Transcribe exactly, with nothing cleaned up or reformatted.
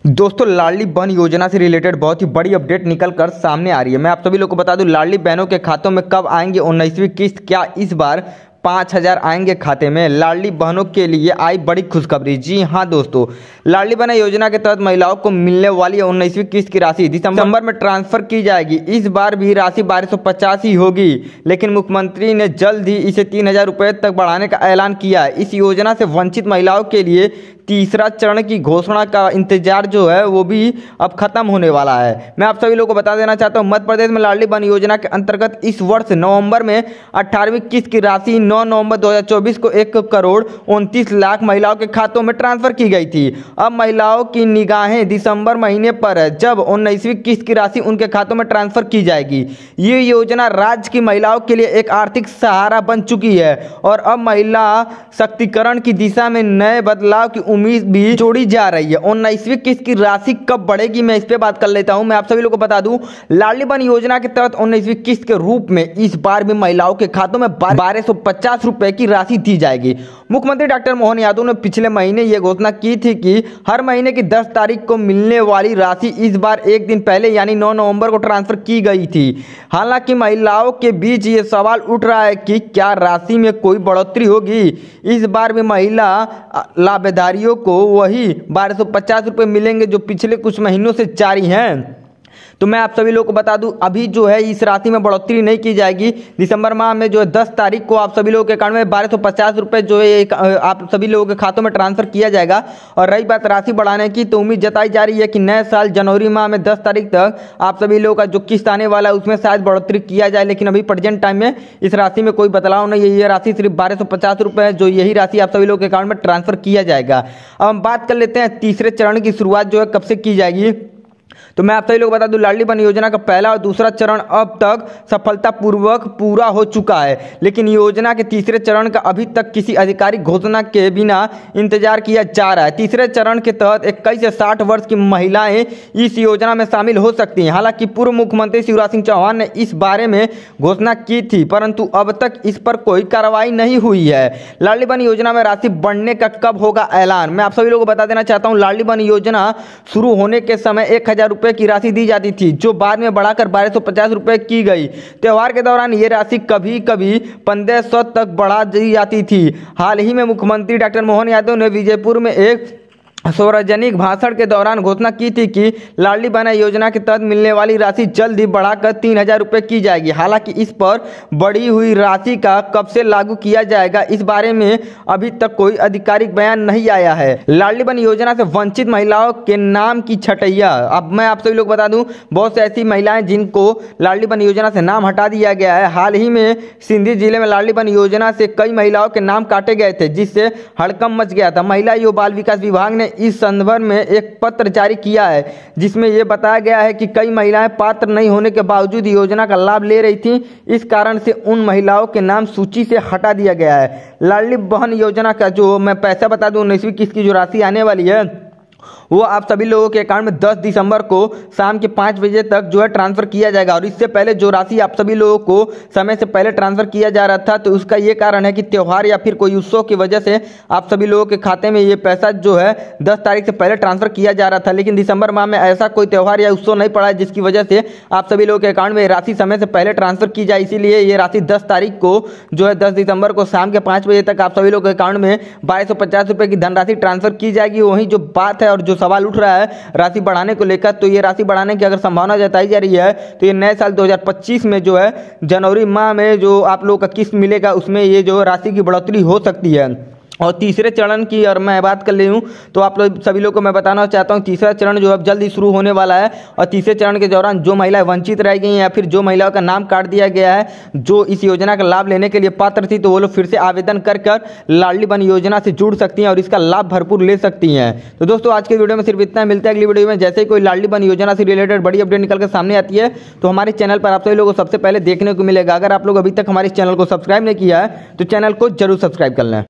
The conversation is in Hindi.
दोस्तों लाडली बहन योजना से रिलेटेड बहुत ही बड़ी अपडेट निकल कर सामने आ रही है। मैं आप सभी लोग को बता दूं लाडली बहनों के खातों में कब आएंगे उन्नीसवीं किस्त, क्या इस बार पाँच हजार आएंगे खाते में। लाडली बहनों के लिए आई बड़ी खुशखबरी। जी हाँ दोस्तों, लाडली बहन योजना के तहत महिलाओं को मिलने वाली उन्नीसवीं किस्त की राशि दिसंबर में ट्रांसफर की जाएगी। इस बार भी राशि बारह सौ पचास ही होगी, लेकिन मुख्यमंत्री ने जल्द ही इसे तीन हजार रुपये तक बढ़ाने का ऐलान किया है। इस योजना से वंचित महिलाओं के लिए तीसरा चरण की घोषणा का इंतजार जो है वो भी अब खत्म होने वाला है। मैं आप सभी लोगों को बता देना चाहता हूं, मध्य प्रदेश में लाडली बहन योजना के अंतर्गत इस वर्ष नवंबर में अठारहवीं किस्त की राशि नौ नवंबर दो हजार चौबीस को एक करोड़ उनतीस लाख महिलाओं के खातों में ट्रांसफर की गई थी। अब महिलाओं की निगाहें दिसंबर महीने पर है, जब उन्नीसवीं किस्त की राशि उनके खातों में ट्रांसफर की जाएगी। ये योजना राज्य की महिलाओं के लिए एक आर्थिक सहारा बन चुकी है और अब महिला शक्तिकरण की दिशा में नए बदलाव की उम्मीद भी जोड़ी जा रही है। उन्नीसवीं किस्त की राशि कब बढ़ेगी, मैं इस पे बात कर लेता हूं। मैं आप सभी लोगों को बता दूं, लाडली बहन योजना के तहत उन्नीसवीं किस्त के रूप में इस बार भी महिलाओं के खातों में बारह सौ पचास रुपए की राशि दी जाएगी। मुख्यमंत्री डॉक्टर मोहन यादव ने पिछले महीने यह घोषणा की थी कि हर महीने की दस तारीख को मिलने वाली राशि इस बार एक दिन पहले यानी नौ नवंबर को ट्रांसफर की गई थी। हालांकि महिलाओं के बीच ये सवाल उठ रहा है कि क्या राशि में कोई बढ़ोतरी होगी। इस बार भी महिला लाभधारियों को वही बारह सौ पचास रुपये मिलेंगे जो पिछले कुछ महीनों से जारी हैं। तो मैं आप सभी लोगों को बता दूं, अभी जो है इस राशि में बढ़ोतरी नहीं की जाएगी। दिसंबर माह में जो है दस तारीख को आप सभी लोगों के अकाउंट में बारह सौ पचास रुपये जो है आप सभी लोगों के खातों में ट्रांसफर किया जाएगा। और रही बात राशि बढ़ाने की, तो उम्मीद जताई जा रही है कि नए साल जनवरी माह में दस तारीख तक आप सभी लोगों का जो किस्त आने वाला है उसमें शायद बढ़ोतरी किया जाए। लेकिन अभी प्रेजेंट टाइम में इस राशि में कोई बदलाव नहीं है। ये राशि सिर्फ बारह सौ पचास रुपये है, जो यही राशि आप सभी लोगों के अकाउंट में ट्रांसफर किया जाएगा। अब हम बात कर लेते हैं तीसरे चरण की शुरुआत जो है कब से की जाएगी। तो मैं आप सभी लोग बता दूं, लाडली बहन योजना का पहला और दूसरा चरण अब तक सफलतापूर्वक पूरा हो चुका है, लेकिन योजना के तीसरे चरण का अभी तक किसी आधिकारिक घोषणा के बिना इंतजार किया जा रहा है। तीसरे चरण के तहत इक्कीस से साठ वर्ष की महिलाएं इस योजना में शामिल हो सकती हैं। हालांकि पूर्व मुख्यमंत्री शिवराज सिंह चौहान ने इस बारे में घोषणा की थी, परंतु अब तक इस पर कोई कार्रवाई नहीं हुई है। लाडली बहन योजना में राशि बढ़ने का कब होगा ऐलान, मैं आप सभी लोगों को बता देना चाहता हूँ। लाडली बहन योजना शुरू होने के समय एक हजार रुपये की राशि दी जाती थी, जो बाद में बढ़ाकर बारह सौ पचास रुपए की गई। त्योहार के दौरान ये राशि कभी कभी पंद्रह सौ तक बढ़ा दी जाती थी। हाल ही में मुख्यमंत्री डॉक्टर मोहन यादव ने विजयपुर में एक सार्वजनिक भाषण के दौरान घोषणा की थी कि लाडली बहन योजना के तहत मिलने वाली राशि जल्द ही बढ़ाकर तीन हजार रुपये की जाएगी। हालांकि इस पर बढ़ी हुई राशि का कब से लागू किया जाएगा, इस बारे में अभी तक कोई आधिकारिक बयान नहीं आया है। लाडली बहन योजना से वंचित महिलाओं के नाम की छटैया। अब मैं आप सभी लोग बता दूं, बहुत से ऐसी महिलाएं जिनको लाडली बहन योजना से नाम हटा दिया गया है। हाल ही में सिंधी जिले में लाडली बहन योजना से कई महिलाओं के नाम काटे गए थे, जिससे हड़कंप मच गया था। महिला एवं बाल विकास विभाग ने इस संदर्भ में एक पत्र जारी किया है, जिसमें यह बताया गया है कि कई महिलाएं पात्र नहीं होने के बावजूद योजना का लाभ ले रही थीं। इस कारण से उन महिलाओं के नाम सूची से हटा दिया गया है। लाडली बहन योजना का जो मैं पैसा बता दूं, उन्नीसवीं किस्त की जो राशि आने वाली है वो आप सभी लोगों के अकाउंट में दस दिसंबर को शाम के पाँच बजे तक जो है ट्रांसफर किया जाएगा। और इससे पहले जो राशि आप सभी लोगों को समय से पहले ट्रांसफर किया जा रहा था, तो उसका ये कारण है कि त्यौहार या फिर कोई उत्सव की वजह से आप सभी लोगों के खाते में ये पैसा जो है दस तारीख से पहले ट्रांसफर किया जा रहा था। लेकिन दिसंबर माह में ऐसा कोई त्यौहार या उत्सव नहीं पड़ा है जिसकी वजह से आप सभी लोगों के अकाउंट में राशि समय से पहले ट्रांसफर की जाए। इसीलिए ये राशि दस तारीख को जो है दस दिसंबर को शाम के पाँच बजे तक आप सभी लोगों के अकाउंट में बारह सौ पचास रुपये की धनराशि ट्रांसफर की जाएगी। वहीं जो बात है और जो सवाल उठ रहा है राशि बढ़ाने को लेकर, तो ये राशि बढ़ाने की अगर संभावना जताई जा रही है तो ये नए साल दो हजार पच्चीस में जो है जनवरी माह में जो आप लोगों का किस्त मिलेगा उसमें ये जो राशि की बढ़ोतरी हो सकती है। और तीसरे चरण की और मैं बात कर ले हूँ तो आप लोग सभी लोग को मैं बताना चाहता हूँ, तीसरा चरण जो अब जल्द ही शुरू होने वाला है। और तीसरे चरण के दौरान जो महिलाएं वंचित रह गई हैं या फिर जो महिलाओं का नाम काट दिया गया है, जो इस योजना का लाभ लेने के लिए पात्र थी, तो वो लोग फिर से आवेदन कर कर लाडली बहन योजना से जुड़ सकती हैं और इसका लाभ भरपूर ले सकती हैं। तो दोस्तों आज के वीडियो में सिर्फ इतना, मिलता है अगली वीडियो में। जैसे ही कोई लाडली बहन योजना से रिलेटेड बड़ी अपडेट निकल कर सामने आती है तो हमारे चैनल पर आप सभी लोगों को सबसे पहले देखने को मिलेगा। अगर आप लोग अभी तक हमारे चैनल को सब्सक्राइब नहीं किया है तो चैनल को जरूर सब्सक्राइब कर लें।